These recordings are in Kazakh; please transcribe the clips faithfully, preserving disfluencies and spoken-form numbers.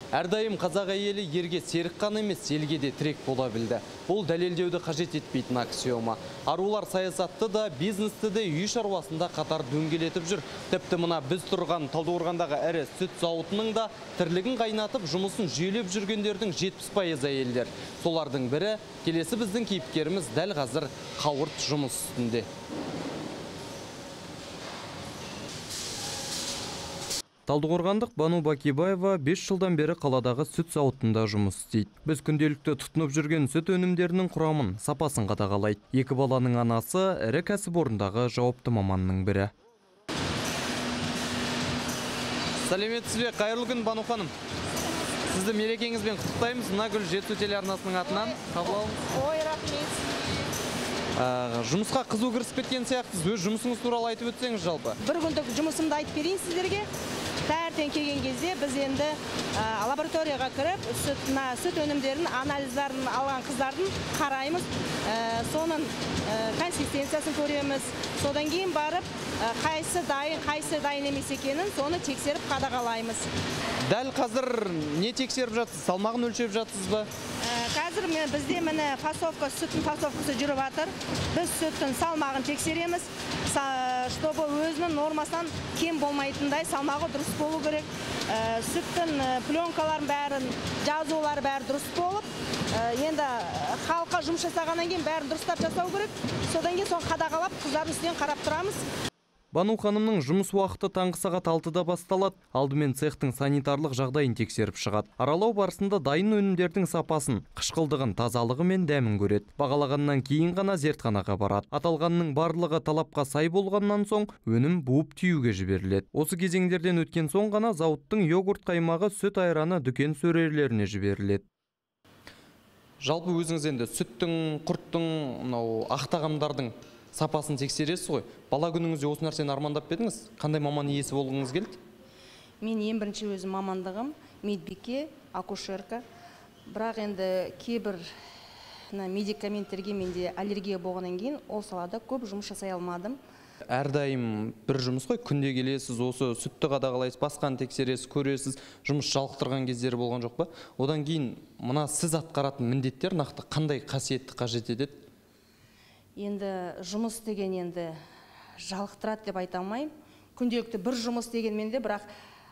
Әрдайым қазақ әйелі ерге серік қана емес, елге де тірек бола білді. Бұл дәлелдеуді қажет етпейтін аксиома. Арулар саясатты да, бизнесті де үй шаруасында қатар дөңгелетіп жүр. Тіпті мына біз тұрған Талдықорғандағы әрі сүт зауытының да тірлігін қайнатып, жұмысын жүйелеп жүргендердің жетпіс пайызы әйелдер. Солардың бірі келесі біздің кейіпкеріміз дәл қазір қауырт жұмыс үстінде. Талдықорғандық Бану Бакибаева бес жылдан бері қаладағы сүт зауытында жұмыс істейді. Біз күнделікті тұтынып жүрген сүт өнімдерінің құрамын, сапасын қадағалайды. Екі баланың анасы ірі кәсіпорындағы жауапты маманның бірі. Сәлеметсіз бе, қайырлы күн Бану ханым. Сізді мерекеңізбен құттықтаймыз. Мына гүл жетісу телеарнасының атынан қабыл алыңыз. Ой, рахмет. Жұмысқа қызу кірісіп кеткен сияқтысыз. Өз жұмысыңыз туралы айтып өтсеңіз жалпы. Бір күндік жұмысымды айтып берейін сіздерге. Таңертең келген кезде біз енді лабораторияға кіріп, сүт өнімдерін, анализдарын алған қыздардың қараймыз, соның консистенциясын көреміз. Содан кейін барып, қайсы дайын, қайсы дайын емес екенін, соны тексеріп қадағалаймыз. Дәл қазір не тексеріп жатсыз? Салмағын өлшеп жатсыз ба? Қазір бізде міне фасовка, сүттің фасовкасы жүріп жатыр. Біз сүттің салмағын тексереміз, чтобы өзінің нормасынан кем болмайтындай салмағы дұрыс болу керек. Сүттің пленкаларын бәрін, жазулары бәрі дұрыс болып, енді халыққа жұмыс жасағаннан кейін бәрін дұрыстап жасау керек. Содан кейін соны қадағалап, қыздардың үстінен қарап тұрамыз. Бану ханымның жұмыс уақыты таңғы сағат алтыда басталады. Алдымен цехтың санитарлық жағдайын тексеріп шығады. Аралау барысында дайын өнімдердің сапасын, қышқылдығын, тазалығы мен дәмін көреді. Бағалағаннан кейін ғана зертханаға барады. Аталғанның барлығы талапқа сай болғаннан соң өнім буып түйуге жіберіледі. Осы кезеңдерден өткен соң ғана зауыттың йогурт қаймағы, сүт айраны дүкен сөрелеріне жіберіледі. Жалпы өзіңіз енді сүттің, құрттың, мынау ақ тағамдардың сапасын тексересіз ғой. Бала күніңізде осы нәрсені армандап едіңіз? Қандай маман иесі болғыңыз келді? Мен ең бірінші өзім мамандығым медбике, акушерка. Бірақ енді кейбір медикаменттерге менде аллергия болғаннан кейін ол салада көп жұмыс жасай алмадым. Әрдайым бір жұмыс қой, күнде келесіз, осы сүтті қадағалайсыз, басқаны тексересіз, көресіз, жұмыс жалықтырған кездері болған жоқ па? Одан кейін мына сіз атқаратын міндеттер нақты қандай қасиетті қажет етеді? Енді жұмыс деген енді жалықтырады деп айта алмаймын. Күнделікті бір жұмыс дегенмен де, бірақ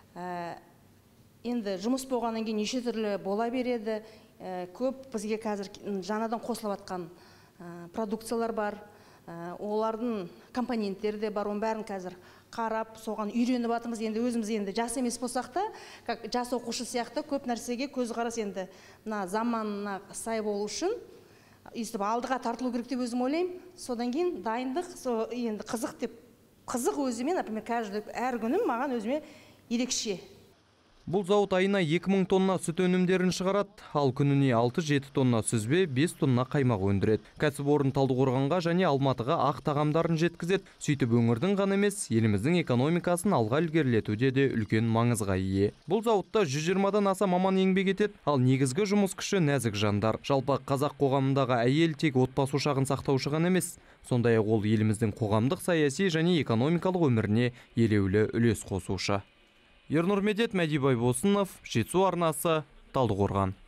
енді жұмыс болғаннан кейін неше түрлі бола береді. Көп бізге қазір жаңадан қосылып жатқан продукциялар бар. Олардың компоненттері де бар, оның бәрін қазір қарап, соған үйреніп жатырмыз. Енді өзіміз енді жас емес болсақ та, жас оқушы сияқты көп нәрсеге көзқарас енді заманына сай болу үшін өйстіп алдыға тартылу керек деп өзім ойлаймын. Содан кейін дайындық енді қызық деп, қызық өзіме, например, әр күнім маған өзіме ерекше. Бұл зауыт айына екі мың тонна сүт өнімдерін шығарады, ал күніне алты-жеті тонна сүзбе, бес тонна қаймақ өндіреді. Кәсіпорын Талдықорғанға және Алматыға ақ тағамдарын жеткізеді. Сөйтіп өңірдің ғана емес, еліміздің экономикасын алға ілгерілетуде де үлкен маңызға ие. Бұл зауытта жүз жиырмадан аса маман еңбек етеді, ал негізгі жұмыс күші нәзік жандар. Жалпы қазақ қоғамындағы әйел тек отбасы ошағын сақтаушы ғана емес, сондай-ақ ол еліміздің қоғамдық, саяси және экономикалық өміріне елеулі үлес қосушы. Ернұр Медет, Мәди Байбосынов, Жетісу арнасы, Талдықорған.